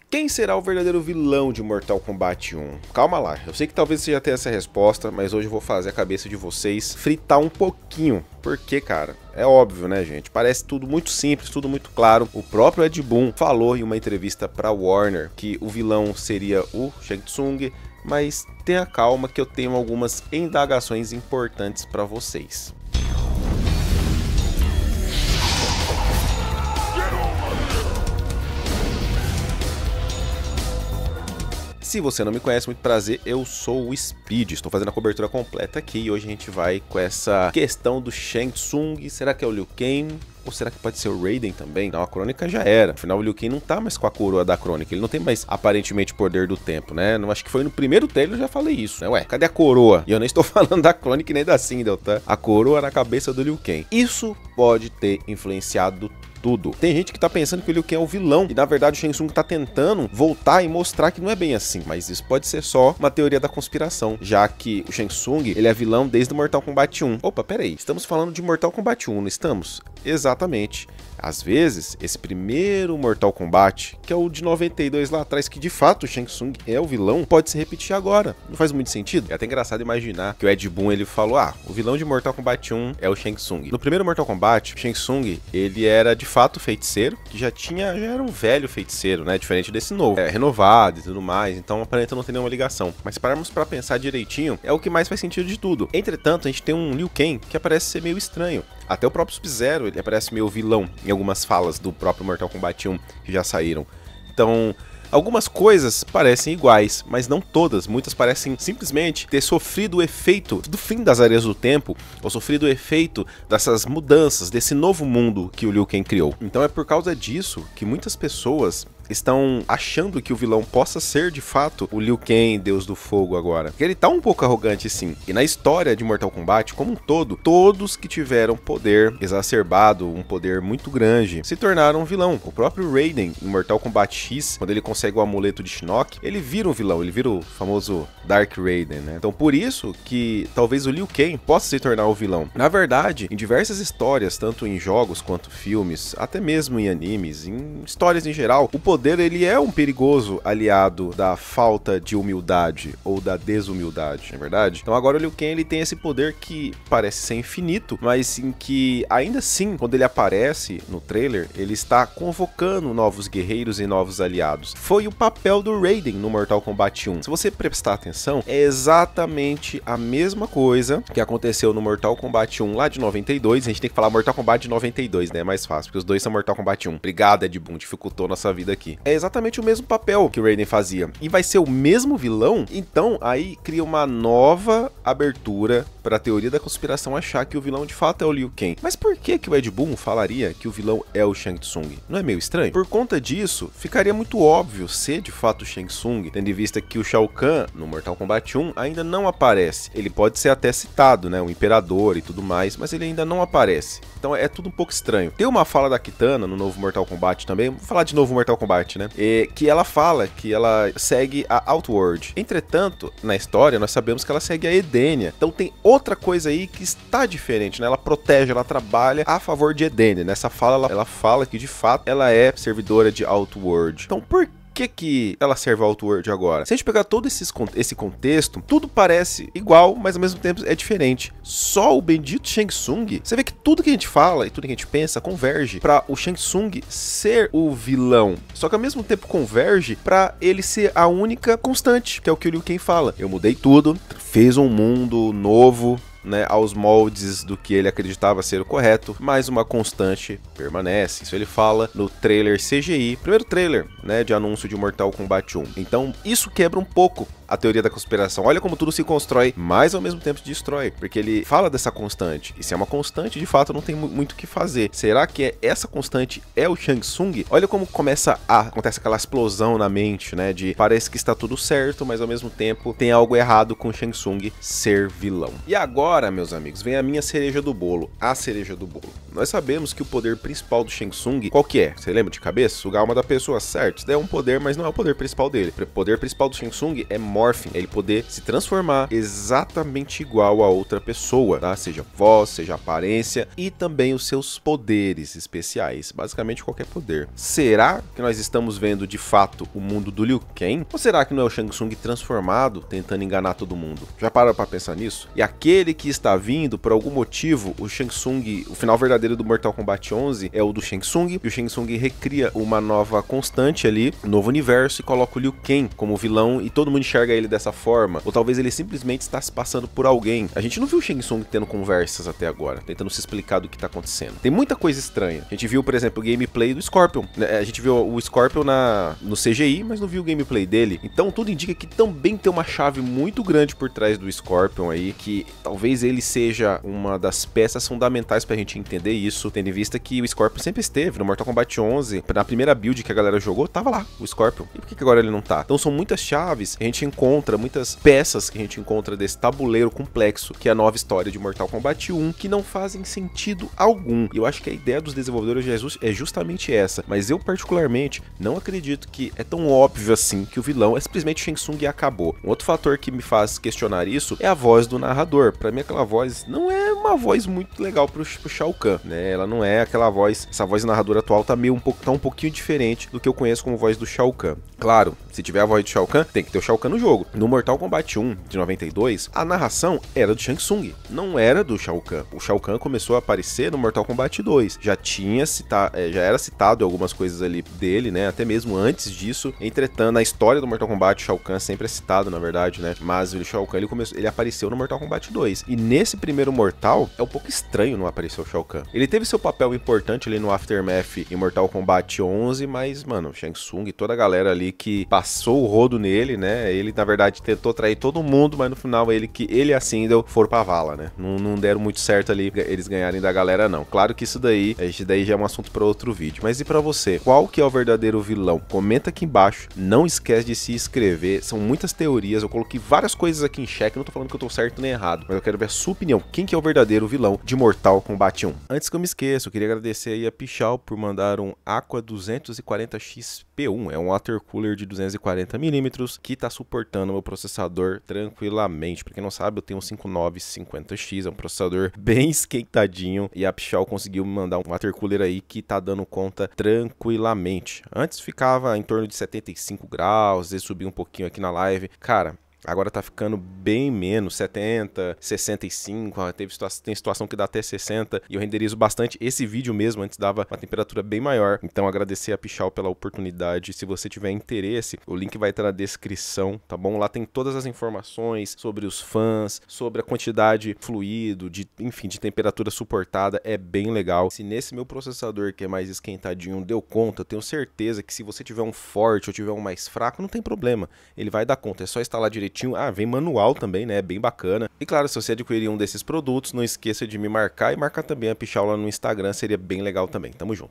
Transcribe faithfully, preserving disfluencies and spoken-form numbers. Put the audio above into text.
Quem será o verdadeiro vilão de Mortal Kombat um? Calma lá, eu sei que talvez você já tenha essa resposta, mas hoje eu vou fazer a cabeça de vocês fritar um pouquinho. Porque, cara, é óbvio, né, gente? Parece tudo muito simples, tudo muito claro. O próprio Ed Boon falou em uma entrevista pra Warner que o vilão seria o Shang Tsung, mas tenha calma que eu tenho algumas indagações importantes pra vocês. Se você não me conhece, muito prazer, eu sou o Speed, estou fazendo a cobertura completa aqui e hoje a gente vai com essa questão do Shang Tsung. Será que é o Liu Kang? Ou será que pode ser o Raiden também? Não, a Crônica já era. Afinal, o Liu Kang não tá mais com a coroa da Crônica. Ele não tem mais, aparentemente, poder do tempo, né? Não, acho que foi no primeiro trailer eu já falei isso, né? Ué, cadê a coroa? E eu nem estou falando da Crônica nem da Sindel, tá? A coroa na cabeça do Liu Kang. Isso pode ter influenciado tudo. Tem gente que tá pensando que o Liu Kang é o vilão e na verdade o Shang Tsung tá tentando voltar e mostrar que não é bem assim, mas isso pode ser só uma teoria da conspiração, já que o Shang Tsung, ele é vilão desde o Mortal Kombat um. Opa, peraí, estamos falando de Mortal Kombat um, não estamos? Exatamente. Às vezes, esse primeiro Mortal Kombat, que é o de noventa e dois lá atrás, que de fato o Shang Tsung é o vilão, pode se repetir agora. Não faz muito sentido? É até engraçado imaginar que o Ed Boon, ele falou, ah, o vilão de Mortal Kombat um é o Shang Tsung. No primeiro Mortal Kombat, o Shang Tsung, ele era de fato feiticeiro, que já tinha, já era um velho feiticeiro, né, diferente desse novo, é renovado e tudo mais, então aparenta não ter nenhuma ligação. Mas se pararmos pra pensar direitinho, é o que mais faz sentido de tudo. Entretanto, a gente tem um Liu Kang que parece ser meio estranho. Até o próprio Sub-Zero, ele aparece meio vilão em algumas falas do próprio Mortal Kombat um que já saíram. Então, algumas coisas parecem iguais, mas não todas. Muitas parecem simplesmente ter sofrido o efeito do fim das Areias do Tempo, ou sofrido o efeito dessas mudanças, desse novo mundo que o Liu Kang criou. Então é por causa disso que muitas pessoas estão achando que o vilão possa ser, de fato, o Liu Kang, Deus do Fogo agora. Ele tá um pouco arrogante, sim. E na história de Mortal Kombat, como um todo, todos que tiveram poder exacerbado, um poder muito grande, se tornaram um vilão. O próprio Raiden, em Mortal Kombat X, quando ele consegue o amuleto de Shinnok, ele vira um vilão, ele vira o famoso Dark Raiden, né? Então por isso que talvez o Liu Kang possa se tornar o vilão. Na verdade, em diversas histórias, tanto em jogos quanto filmes, até mesmo em animes, em histórias em geral, o poder poder, ele é um perigoso aliado da falta de humildade ou da desumildade, não é verdade? Então agora o Liu Kang, ele tem esse poder que parece ser infinito, mas em que ainda assim, quando ele aparece no trailer, ele está convocando novos guerreiros e novos aliados. Foi o papel do Raiden no Mortal Kombat um. Se você prestar atenção, é exatamente a mesma coisa que aconteceu no Mortal Kombat um lá de noventa e dois. A gente tem que falar Mortal Kombat de noventa e dois, né? É mais fácil, porque os dois são Mortal Kombat um. Obrigado, Ed Boon, dificultou nossa vida aqui. É exatamente o mesmo papel que o Raiden fazia. E vai ser o mesmo vilão? Então, aí cria uma nova abertura para a teoria da conspiração achar que o vilão de fato é o Liu Kang. Mas por que que o Ed Boon falaria que o vilão é o Shang Tsung? Não é meio estranho? Por conta disso, ficaria muito óbvio ser de fato o Shang Tsung, tendo em vista que o Shao Kahn, no Mortal Kombat um, ainda não aparece. Ele pode ser até citado, né? O Imperador e tudo mais, mas ele ainda não aparece. Então é tudo um pouco estranho. Tem uma fala da Kitana no novo Mortal Kombat também, vou falar de novo Mortal Kombat, né? E, que ela fala que ela segue a Outworld. Entretanto, na história, nós sabemos que ela segue a Edenia. Então tem outra coisa aí que está diferente, né? Ela protege, ela trabalha a favor de Edenia. Nessa fala, ela, ela fala que de fato ela é servidora de Outworld. Então por que que que ela serve ao Outworld agora? Se a gente pegar todo esses, esse contexto, tudo parece igual, mas ao mesmo tempo é diferente. Só o bendito Shang Tsung, você vê que tudo que a gente fala e tudo que a gente pensa converge para o Shang Tsung ser o vilão. Só que ao mesmo tempo converge para ele ser a única constante, que é o que o Liu Kang fala. Eu mudei tudo, fez um mundo novo, né, aos moldes do que ele acreditava ser o correto, mas uma constante permanece. Isso ele fala no trailer C G I, primeiro trailer, né, de anúncio de Mortal Kombat um. Então isso quebra um pouco a teoria da conspiração. Olha como tudo se constrói, mas ao mesmo tempo se destrói, porque ele fala dessa constante, e se é uma constante, de fato não tem muito o que fazer. Será que é essa constante é o Shang Tsung? Olha como começa a acontece aquela explosão na mente, né, de parece que está tudo certo, mas ao mesmo tempo tem algo errado com o Shang Tsung ser vilão. E agora, meus amigos, vem a minha cereja do bolo, a cereja do bolo. Nós sabemos que o poder principal do Shang Tsung, qual que é? Você lembra de cabeça? Sugar a alma da pessoa, certo? Isso daí é um poder, mas não é o poder principal dele. O poder principal do Shang Tsung é Morphing, é ele poder se transformar exatamente igual a outra pessoa, tá? Seja voz, seja aparência e também os seus poderes especiais, basicamente qualquer poder. Será que nós estamos vendo de fato o mundo do Liu Kang? Ou será que não é o Shang Tsung transformado tentando enganar todo mundo? Já pararam pra pensar nisso? E aquele que está vindo, por algum motivo, o Shang Tsung, o final verdadeiro do Mortal Kombat onze é o do Shang Tsung, e o Shang Tsung recria uma nova constante ali, um novo universo, e coloca o Liu Kang como vilão e todo mundo enxerga ele dessa forma. Ou talvez ele simplesmente está se passando por alguém. A gente não viu o Shang Tsung tendo conversas até agora, tentando se explicar do que tá acontecendo. Tem muita coisa estranha. A gente viu, por exemplo, o gameplay do Scorpion, né? A gente viu o Scorpion na, no C G I, mas não viu o gameplay dele. Então tudo indica que também tem uma chave muito grande por trás do Scorpion aí, que talvez ele seja uma das peças fundamentais pra gente entender isso, tendo em vista que o Scorpion sempre esteve no Mortal Kombat onze, na primeira build que a galera jogou, tava lá o Scorpion. E por que que agora ele não tá? Então são muitas chaves que a gente encontra, muitas peças que a gente encontra desse tabuleiro complexo, que é a nova história de Mortal Kombat um, que não fazem sentido algum. E eu acho que a ideia dos desenvolvedores é justamente essa, mas eu particularmente não acredito que é tão óbvio assim que o vilão é simplesmente Shang Tsung e acabou. Um outro fator que me faz questionar isso é a voz do narrador. Pra mim aquela voz não é uma voz muito legal pro, pro Shao Kahn, né? Ela não é aquela voz, essa voz narradora atual tá meio um pouco, tá um pouquinho diferente do que eu conheço como voz do Shao Kahn. Claro, se tiver a voz do Shao Kahn, tem que ter o Shao Kahn no jogo. No Mortal Kombat um de noventa e dois, a narração era do Shang Tsung, não era do Shao Kahn. O Shao Kahn começou a aparecer no Mortal Kombat dois. Já tinha citado, já era citado algumas coisas ali dele, né? Até mesmo antes disso. Entretanto, na história do Mortal Kombat, o Shao Kahn sempre é citado, na verdade, né? Mas o Shao Kahn, ele, começou, ele apareceu no Mortal Kombat dois. E nesse primeiro Mortal, é um pouco estranho não aparecer o Shao Kahn. Ele teve seu papel importante ali no Aftermath em Mortal Kombat onze, mas, mano, o Shang Tsung e toda a galera ali que passou o rodo nele, né? Ele, na verdade, tentou trair todo mundo, mas no final ele que ele e a Sindel foram pra vala, né? Não, não deram muito certo ali eles ganharem da galera, não. Claro que isso daí, isso daí já é um assunto para outro vídeo. Mas e pra você? Qual que é o verdadeiro vilão? Comenta aqui embaixo. Não esquece de se inscrever. São muitas teorias. Eu coloquei várias coisas aqui em xeque. Não tô falando que eu tô certo nem errado, mas eu quero ver a sua opinião. Quem que é o verdadeiro vilão de Mortal Kombat um? Antes que eu me esqueça, eu queria agradecer aí a Pichal por mandar um Aqua duzentos e quarenta X P um. É um water cooler de duzentos e quarenta milímetros que tá suportando o meu processador tranquilamente. Pra quem não sabe, eu tenho um cinco nove cinquenta X. É um processador bem esquentadinho. E a Pichal conseguiu me mandar um water cooler aí que tá dando conta tranquilamente. Antes ficava em torno de setenta e cinco graus, às vezes subia um pouquinho aqui na live. Cara, agora tá ficando bem menos, setenta, sessenta e cinco, teve situa tem situação que dá até sessenta, e eu renderizo bastante. Esse vídeo mesmo antes dava uma temperatura bem maior, então agradecer a Pichal pela oportunidade. Se você tiver interesse, o link vai estar na descrição, tá bom? Lá tem todas as informações sobre os fãs, sobre a quantidade fluido, de, enfim, de temperatura suportada, é bem legal. Se nesse meu processador que é mais esquentadinho deu conta, eu tenho certeza que se você tiver um forte ou tiver um mais fraco, não tem problema, ele vai dar conta, é só instalar direitinho. Ah, vem manual também, né? Bem bacana. E claro, se você adquirir um desses produtos, não esqueça de me marcar e marcar também a Pichal lá no Instagram, seria bem legal também. Tamo junto.